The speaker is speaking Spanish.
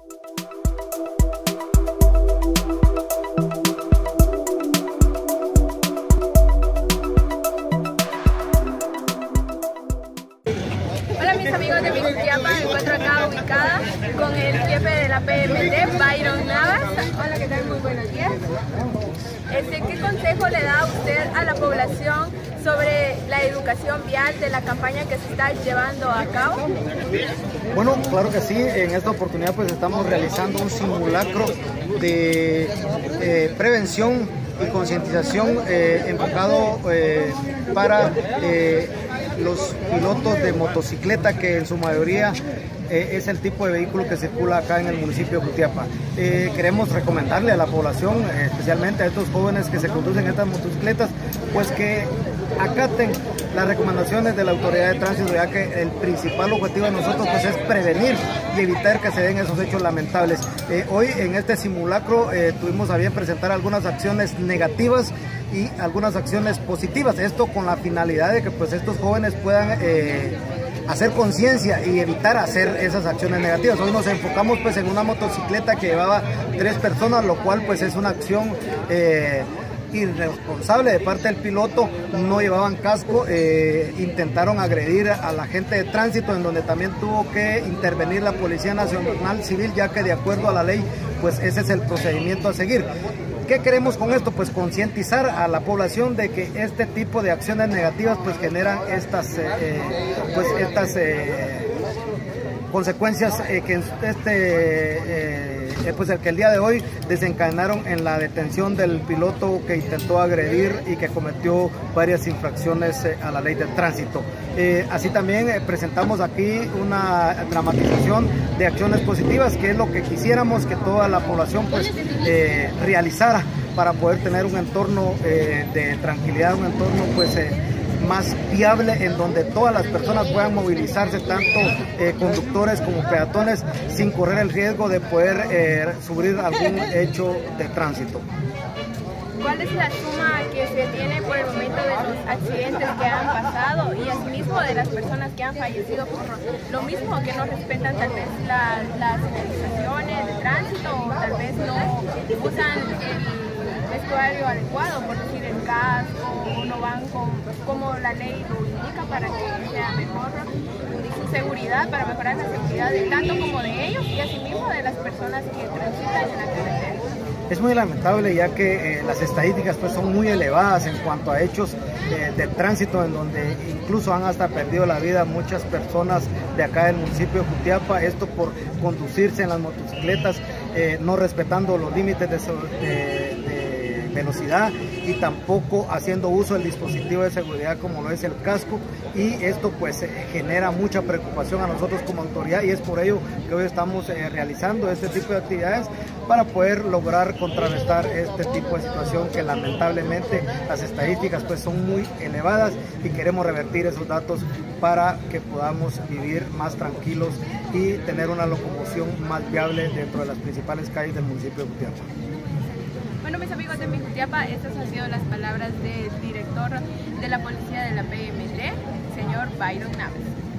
Hola mis amigos de Mijutiapa, me encuentro acá ubicada con el jefe de la PMT, Byron Navas. Hola, ¿qué tal? Muy buenos días. ¿Qué consejo le da usted a la población sobre la educación vial de la campaña que se está llevando a cabo? Bueno, claro que sí, en esta oportunidad pues estamos realizando un simulacro de prevención y concientización enfocado para los pilotos de motocicleta, que en su mayoría es el tipo de vehículo que circula acá en el municipio de Jutiapa. Queremos recomendarle a la población, especialmente a estos jóvenes que se conducen estas motocicletas, pues que acaten las recomendaciones de la autoridad de tránsito, ya que el principal objetivo de nosotros pues es prevenir y evitar que se den esos hechos lamentables. Hoy en este simulacro tuvimos a bien presentar algunas acciones negativas y algunas acciones positivas, esto con la finalidad de que pues estos jóvenes puedan hacer conciencia y evitar hacer esas acciones negativas. Hoy nos enfocamos pues en una motocicleta que llevaba 3 personas, lo cual pues es una acción irresponsable de parte del piloto. No llevaban casco, intentaron agredir a la gente de tránsito, en donde también tuvo que intervenir la Policía Nacional Civil, ya que de acuerdo a la ley pues ese es el procedimiento a seguir. ¿Qué queremos con esto? Pues concientizar a la población de que este tipo de acciones negativas pues generan estas consecuencias que que el día de hoy desencadenaron en la detención del piloto que intentó agredir y que cometió varias infracciones a la ley de tránsito. Así también presentamos aquí una dramatización de acciones positivas, que es lo que quisiéramos que toda la población pues realizara para poder tener un entorno de tranquilidad, un entorno pues más viable, en donde todas las personas puedan movilizarse, tanto conductores como peatones, sin correr el riesgo de poder sufrir algún hecho de tránsito. ¿Cuál es la suma que se tiene por el momento de los accidentes que han pasado y asimismo de las personas que han fallecido por lo mismo, que no respetan tal vez las señalizaciones de tránsito, o tal vez no usan el vestuario adecuado, por decir el casco, o no van como la ley lo indica para que sea mejor su seguridad, para mejorar la seguridad de tanto como de ellos y asimismo de las personas que transitan en la carretera? Es muy lamentable, ya que las estadísticas pues son muy elevadas en cuanto a hechos de tránsito, en donde incluso han hasta perdido la vida muchas personas de acá del municipio de Jutiapa, esto por conducirse en las motocicletas, no respetando los límites de velocidad y tampoco haciendo uso del dispositivo de seguridad como lo es el casco, y esto pues genera mucha preocupación a nosotros como autoridad, y es por ello que hoy estamos realizando este tipo de actividades para poder lograr contrarrestar este tipo de situación, que lamentablemente las estadísticas pues son muy elevadas, y queremos revertir esos datos para que podamos vivir más tranquilos y tener una locomoción más viable dentro de las principales calles del municipio de Jutiapa. Bueno, mis amigos de Mijutiapa, estas han sido las palabras del director de la policía de la PMT, señor Byron Navas.